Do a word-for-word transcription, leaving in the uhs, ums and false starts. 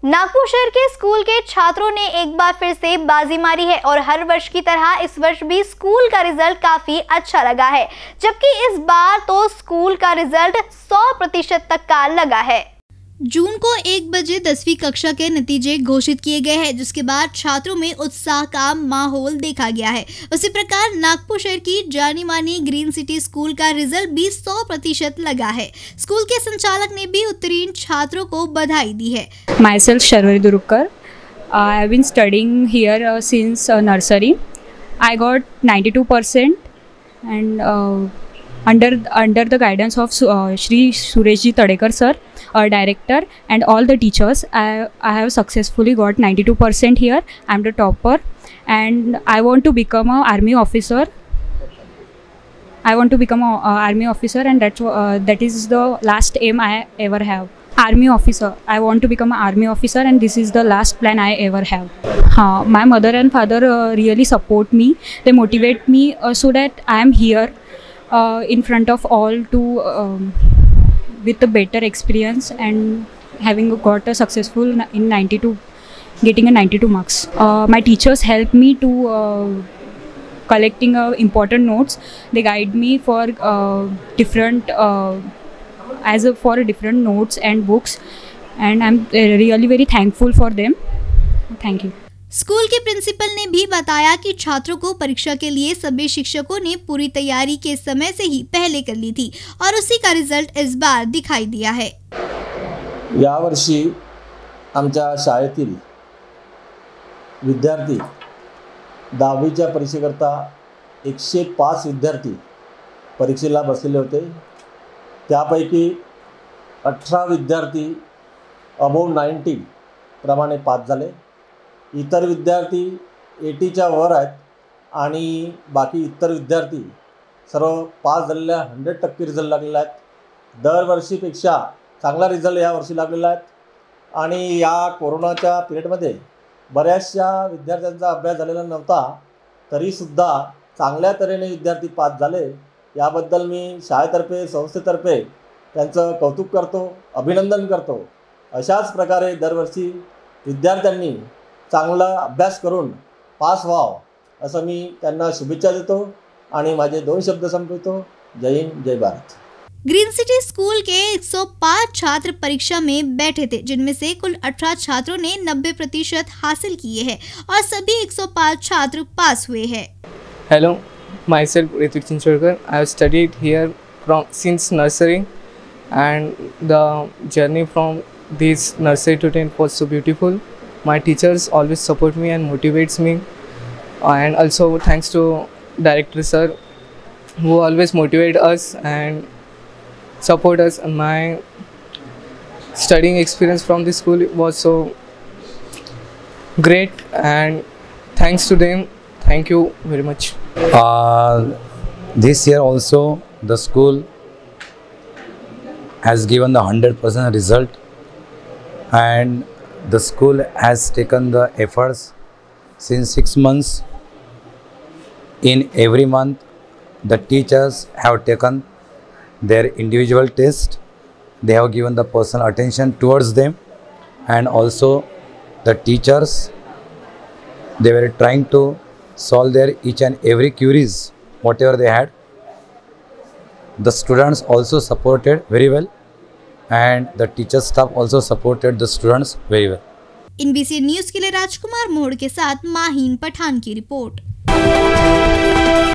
नागपुर शहर के स्कूल के छात्रों ने एक बार फिर से बाजी मारी है और हर वर्ष की तरह इस वर्ष भी स्कूल का रिजल्ट काफी अच्छा लगा है, जबकि इस बार तो स्कूल का रिजल्ट सौ प्रतिशत तक का लगा है। जून को एक बजे दसवीं कक्षा के नतीजे घोषित किए गए हैं, जिसके बाद छात्रों में उत्साह का माहौल देखा गया है। उसी प्रकार नागपुर शहर की जानी मानी ग्रीन सिटी स्कूल का रिजल्ट भी सौ प्रतिशत लगा है। स्कूल के संचालक ने भी उत्तीर्ण छात्रों को बधाई दी है। Myself Sharvari Durukkar, I have been studying here since nursery. I got ninety-two percent and uh, under under the guidance of uh, Shri Sureshji Tadekar sir, our director, and all the teachers, I I have successfully got ninety-two percent here. I'm the topper, and I want to become a army officer. I want to become a uh, army officer, and that's uh, that is the last aim I ever have. Army officer. I want to become an army officer, and this is the last plan I ever have. Uh, my mother and father uh, really support me. They motivate me uh, so that I am here uh, in front of all to um, with a better experience and having got a successful in ninety-two, getting a ninety-two marks. Uh, my teachers help me to uh, collecting uh, important notes. They guide me for uh, different. Uh, as a, for different notes and books, and I'm really very thankful for them. Thank you. School के principal ने भी बताया कि छात्रों को परीक्षा के लिए सभी शिक्षकों ने पूरी तैयारी के समय से ही पहले कर ली थी और उसी का रिजल्ट इस बार दिखाई दिया है। यावर्षी आमच्या शाळेतील विद्यार्थी दहावीच्या परीक्षेकरता एकशे पाच विद्यार्थी परीक्षेला बसलेले होते। त्यापैकी अठरा विद्यार्थी अबोव नाइंटी प्रमाणे पास झाले। इतर विद्यार्थी एटीच्या वर आहेत आणि बाकी इतर विद्यार्थी सर्व पास झालेल्या हंड्रेड टक्के रिझल्ट लागलेले आहेत। दरवर्षीपेक्षा चांगला रिझल्ट या वर्षी लागलेला आहे आणि या कोरोनाच्या पिरियडमध्ये बऱ्याचशा विद्यार्थ्यांचा अभ्यास झालेला नव्हता, तरीसुद्धा चांगल्या तऱ्हेने विद्यार्थी पास झाले। याबद्दल मी शाळेतर्फे संस्थेतर्फे त्यांचं कौतुक करतो, अभिनंदन करतो। अशाच प्रकारे दरवर्षी विद्यार्थ्यांनी चांगला अभ्यास करून पास व्हावं असं मी त्यांना शुभेच्छा देतो आणि माझे दोन शब्द संपवतो। जय हिंद, जय भारत। ग्रीन सिटी स्कूल के एक सौ पाँच छात्र परीक्षा में बैठे थे, जिनमें से कुल अठारह छात्रों ने नब्बे प्रतिशत हासिल किए हैं और सभी एक सौ पाँच छात्र पास हुए हैं। Hello, myself Ritvik Chinchorkar. I have studied here from since nursery, and the journey from this nursery to tenth was so beautiful. My teachers always support me and motivates me, and also thanks to director sir who always motivate us and support us. And my studying experience from this school was so great, and thanks to them. Thank you very much. Uh, this year also the school has given the one hundred percent result, and the school has taken the efforts since six months. In every month the teachers have taken their individual test. They have given the personal attention towards them, and also the teachers, they were trying to solve their each and every queries whatever they had. The students also supported very well, and the teacher staff also supported the students very well. इन B C news के लिए राजकुमार मोड़ के साथ माहीन पठान की report.